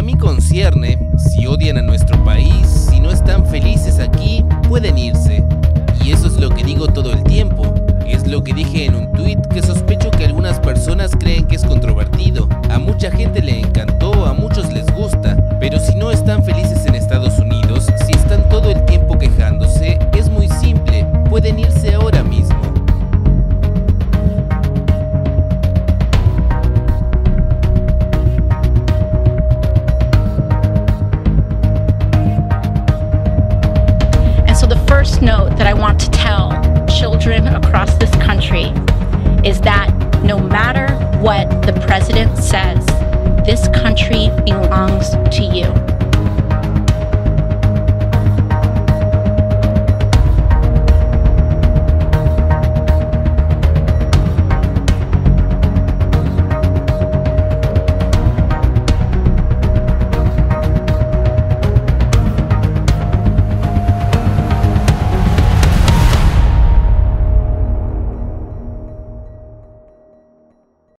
a mí concierne, si odian a nuestro país, si no están felices aquí, pueden irse. Y eso es lo que digo todo el tiempo. Es lo que dije en un tuit que sospecho que algunas personas creen que es controvertido. A mucha gente le encantó, a muchos les gusta. Pero si no están felices en Estados Unidos, si están todo el tiempo quejándose, es muy simple, pueden irse ahora mismo. So the first note that I want to tell children across this country is that no matter what the president says, this country belongs to you.